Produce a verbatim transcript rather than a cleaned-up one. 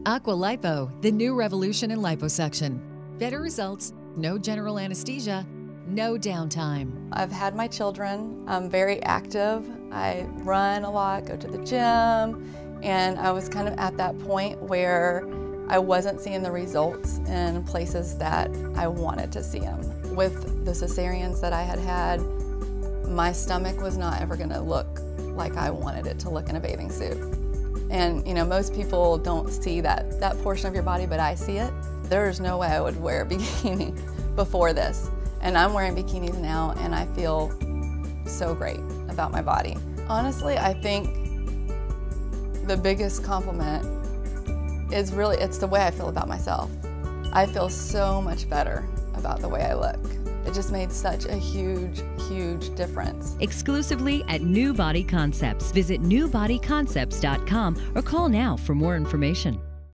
Aqualipo, the new revolution in liposuction. Better results, no general anesthesia, no downtime. I've had my children. I'm very active. I run a lot, go to the gym, and I was kind of at that point where I wasn't seeing the results in places that I wanted to see them. With the cesareans that I had had, my stomach was not ever going to look like I wanted it to look in a bathing suit. And you know, most people don't see that, that portion of your body, but I see it. There's no way I would wear a bikini before this. And I'm wearing bikinis now, and I feel so great about my body. Honestly, I think the biggest compliment is really, it's the way I feel about myself. I feel so much better about the way I look. It just made such a huge, huge difference. Exclusively at New Body Concepts. Visit new body concepts dot com or call now for more information.